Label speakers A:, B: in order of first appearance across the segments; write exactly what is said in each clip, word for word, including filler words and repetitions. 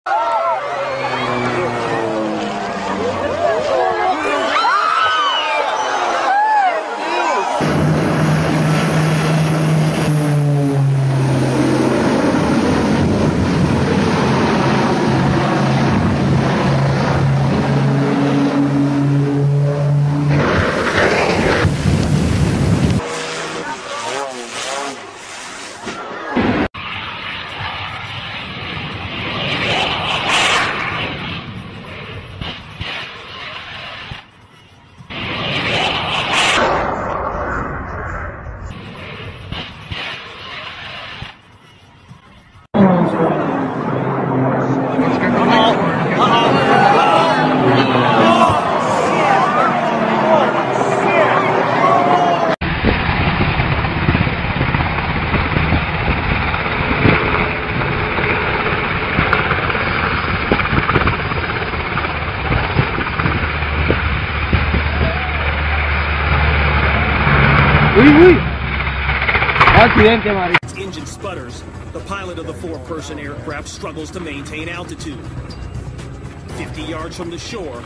A: Its engine sputters. The pilot of the four-person aircraft struggles to maintain altitude. Fifty yards from the shore,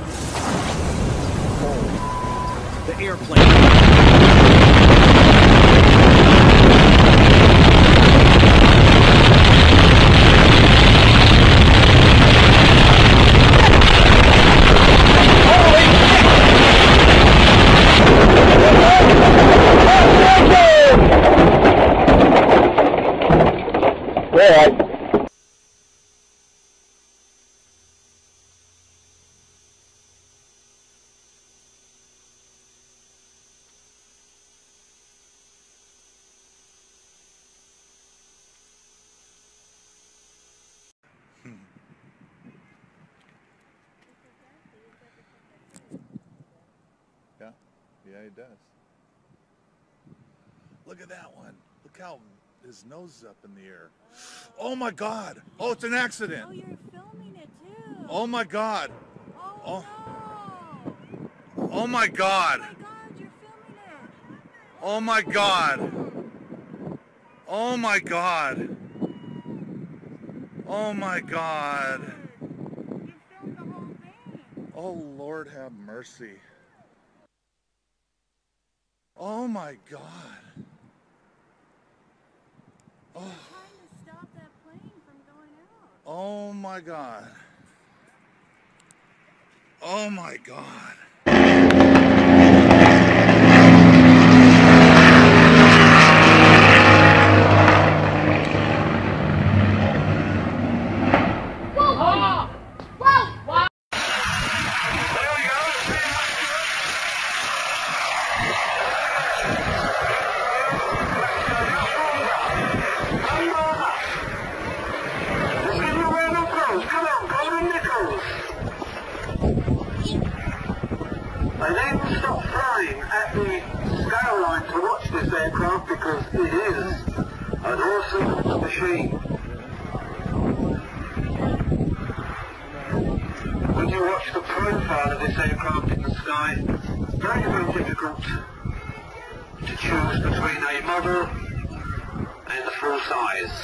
A: the airplane...
B: Yeah, yeah, he does. Look at that one. Look how his nose is up in the air. Oh my God! Oh, it's an accident.
C: Oh, you're filming it too.
B: Oh my God!
C: Oh,
B: Oh,
C: no.
B: oh my God!
C: Oh my God, you're filming it.
B: Oh my God! Oh my God! Oh my God!
C: You filmed the whole thing.
B: Oh Lord, have mercy. Oh my God. Oh.
C: Trying to stop that plane from going out.
B: Oh my God. Oh my God.
D: They then stopped flying at the scale line to watch this aircraft because it is an awesome machine. When you watch the profile of this aircraft in the sky, very, very difficult to choose between a model and the full size.